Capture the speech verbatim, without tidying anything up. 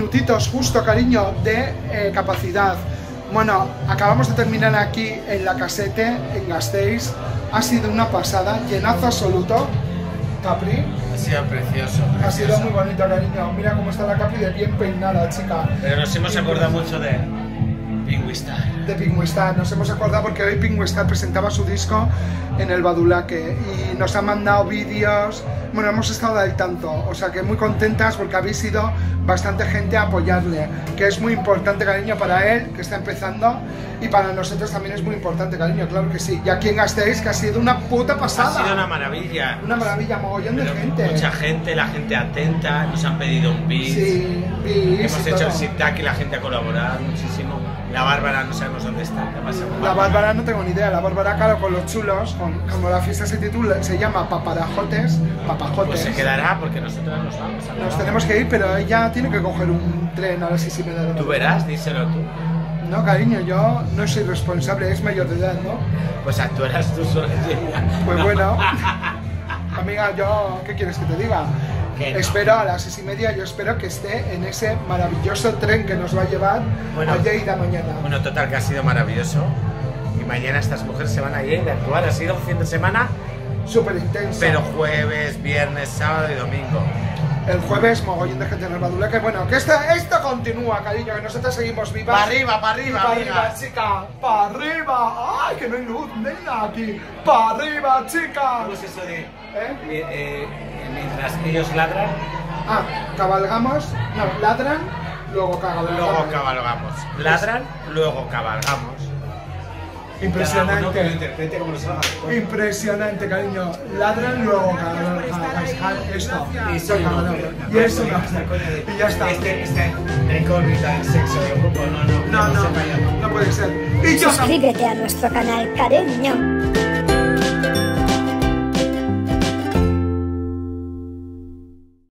minutitos justo, cariño, de eh, capacidad. Bueno, acabamos de terminar aquí en la casete, en Gasteiz. Ha sido una pasada, llenazo absoluto. Capri. Ha sido precioso, precioso. Ha sido muy bonito, cariño. Mira cómo está la Capri de bien peinada, chica. Pero nos hemos acordado mucho de Pingüistar. De Pingüistar. Nos hemos acordado porque hoy Pingüistar presentaba su disco en el Badulaque y nos han mandado vídeos. Bueno, hemos estado al tanto, o sea que muy contentas porque habéis ido bastante gente a apoyarle, que es muy importante, cariño, para él, que está empezando, y para nosotros también es muy importante, cariño, claro que sí. Y aquí en Gasteiz, que ha sido una puta pasada. Ha sido una maravilla. Una maravilla, mogollón Pero de gente. Mucha gente, la gente atenta, nos han pedido un beat. Sí, beats Hemos y hecho todo. el sit-tac y la gente ha colaborado muchísimo. La Bárbara no sabemos dónde está. ¿Qué pasa con La Bárbara no tengo ni idea, la Bárbara, claro, con los chulos, con, como la fiesta se titula, se llama Paparajotes, Papajotes. Pues se quedará porque nosotros nos vamos. A Nos tenemos que ir, pero ella tiene que coger un tren a las seis y media de la Tú mañana. verás, díselo tú. No, cariño, yo no soy responsable, es mayor de edad, ¿no? Pues actuarás tú sola. Pues bueno, amiga, yo, ¿qué quieres que te diga? Que no. Espero a las seis y media, yo espero que esté en ese maravilloso tren que nos va a llevar Bueno, a Lleida mañana. Bueno, total, que ha sido maravilloso. Y mañana estas mujeres se van a ir a actuar. Ha sido un fin de semana, Súper intenso. pero jueves, viernes, sábado y domingo. El jueves, mogollón de gente en el Badulaque. Bueno, que esto, esto continúa, cariño, que nosotros seguimos vivas. ¡Para arriba, para arriba, ¡Para amigas! arriba, chica! ¡Para arriba! ¡Ay, que no hay luz! ¡Nena, aquí! ¡Para arriba, chica! ¿Cómo es eso de ¿Eh? eh, eh, mientras ellos ladran, Ah, cabalgamos, no, ladran, luego cabalgamos. luego cabalgamos? Ladran, luego cabalgamos. Impresionante. Cada uno que lo interprete como lo salga. Impresionante, cariño. Ladran, luego cabalgamos. Esto. Y soy un hombre. Y eso no. Esta coña de- Y ya está. Este, este incógnita del sexo del grupo, no, no. No, que no, sepa ya, no. no puede ser. Y yo Suscríbete a nuestro canal, cariño.